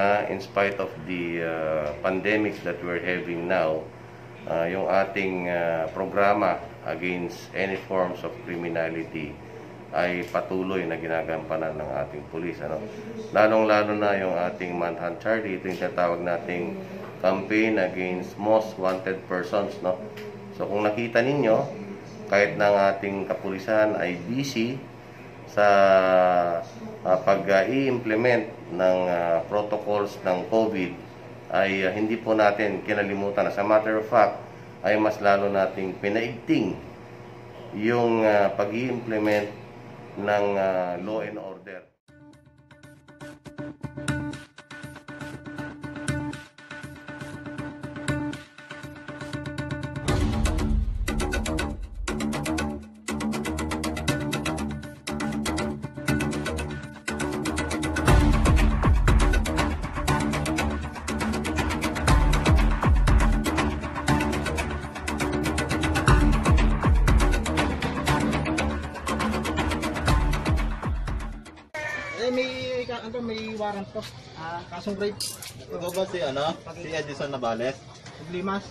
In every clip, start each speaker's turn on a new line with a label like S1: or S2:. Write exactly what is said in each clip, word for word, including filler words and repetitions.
S1: na in spite of the uh, pandemic that we're having now, uh, yung ating uh, programa against any forms of criminality ay patuloy na ginagampanan ng ating pulis. Ano? Lalong-lalo na yung ating Manhunt Charlie, ito yung tatawag nating campaign against most wanted persons. No? So kung nakita ninyo, kahit ng ating kapulisan ay busy sa uh, pag-i-implement ng uh, protocols ng COVID, ay uh, hindi po natin kinalimutan. As a matter of fact, ay mas lalo nating pinaigting yung uh, pag-i-implement ng uh, law and order.
S2: Eh, may, ano, may warrant to. Ah, kasong rape.
S3: Ikaw ba si, ano, si Edison Navales?
S2: Limas.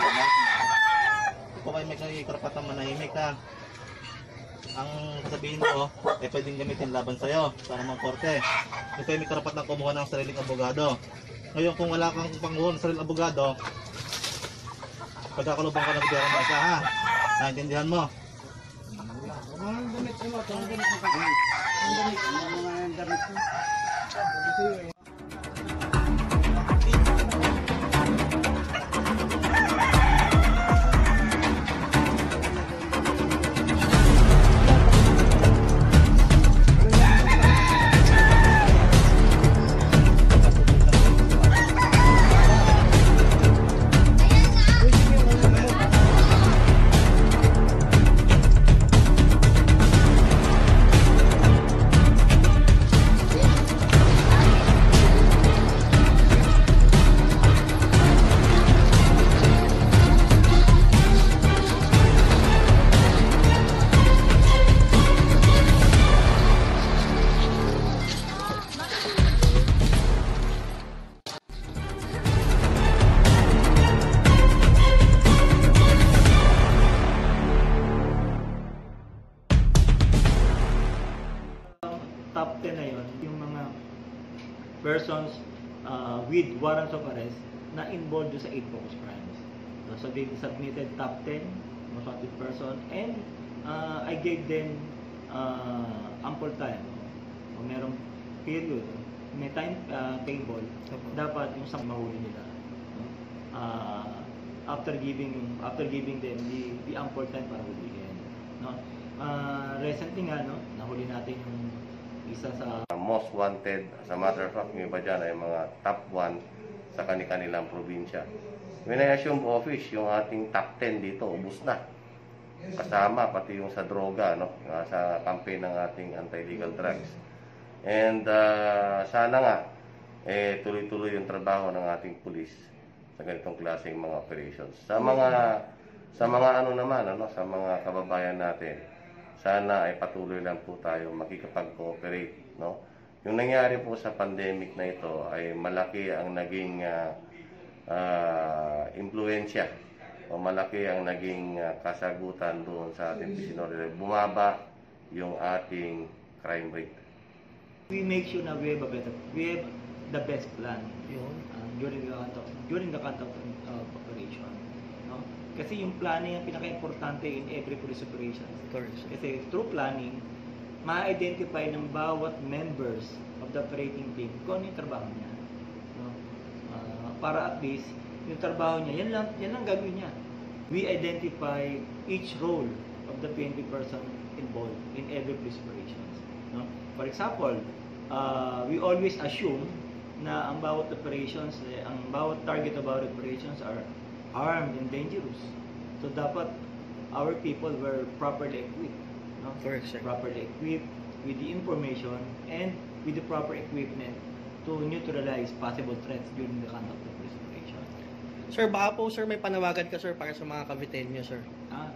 S3: Kung kayo may karapatang manahimik ha, ang sabihin mo, eh pwedeng gamitin laban sa'yo sa anumang korte. Ikaw may karapatang kumuha ng sariling abogado. Ngayon kung wala kang panguha ng sariling abogado, pagkakalubang ka ng bigyan ng isa ha. Naintindihan mo?
S2: Ang damit ko, ang damit ko. Ang damit ko, ang damit ko.
S4: Top ten na yun, yung mga persons uh, with warrants of arrest na involved sa eight focus crimes. So, so they submitted top ten most wanted person, and uh, I gave them uh, ample time. Kung merong period, may time uh, table, dapat yung sa mahuli nila. Uh, after giving after giving them the, the ample time para hulihin. No? Uh, recently nga, no, nahuli natin yung isa sa
S1: most wanted. As a matter of fact, yung iba dyan ay mga top one sa kanilang probinsya. When I assume office, yung ating top ten dito, ubus na. Kasama pati yung sa droga, no? Sa campaign ng ating anti-illegal drugs. And uh, sana nga, eh, tuloy-tuloy yung trabaho ng ating pulis sa ganitong klaseng mga operations. Sa mga sa mga ano naman, ano, sa mga kababayan natin, sana ay patuloy lang po tayo makikipag-cooperate, no? Yung nangyari po sa pandemic na ito ay malaki ang naging uh, uh, impluensya o malaki ang naging uh, kasagutan doon sa ating Vicinore. Bumaba yung ating crime rate.
S4: We make sure na we have a better, we have the best plan uh, during the conduct, during the conduct of uh, operation. No? Kasi yung planning ang pinaka-importante in every police operation. Kasi through planning, ma-identify ng bawat members of the operating team kung ano yung trabaho niya. No? Uh, para at least, yung trabaho niya, yan lang, yan lang gagawin niya. We identify each role of the P N P person involved in every police operations. No? For example, uh, we always assume na ang bawat operations, eh, ang bawat target of our operations are armed and dangerous. So dapat our people were properly equipped, no? Properly equipped with the information and with the proper equipment to neutralize possible threats during the conduct of this operation.
S2: Sir, baka po sir may panawagan ka sir para sa mga Caviteño sir.
S4: Ah,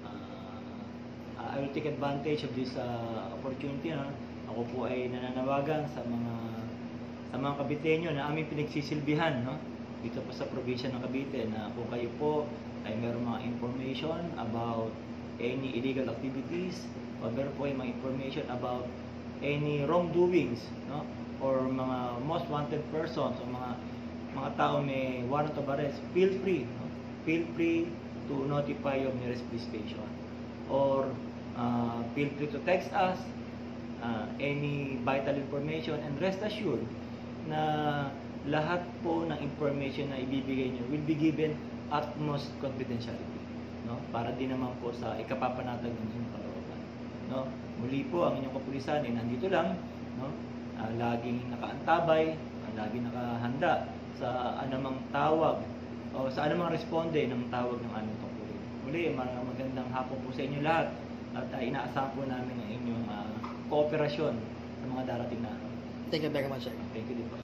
S4: uh, I will take advantage of this uh, opportunity. No? Ako po ay nananawagan sa mga sa mga Caviteño na aming pinagsisilbihan, no? Dito po sa probinsya ng Cavite, na kung kayo po ay meron mga information about any illegal activities, o meron po ay mga information about any wrongdoings, no? Or mga most wanted persons, o mga mga tao may warrant of arrest, feel free, no? Feel free to notify your nearest police station, or uh, feel free to text us uh, any vital information, and rest assured na lahat po ng information na ibibigay nyo will be given utmost confidentiality, no? Para din naman po sa ikapapanatag ng inyong kalooban, no? Muli po, ang inyong kapulisan ay nandito lang, no? Uh, laging nakaantabay, uh, laging nakahanda sa anumang tawag o sa anumang responde ng tawag ng aming tungkulin. Muli, mag- magandang hapon po sa inyo lahat, at uh, inaasahan po namin ang inyong uh, kooperasyon sa mga darating na araw.
S5: Thank you very much, sir.
S4: Thank you din po.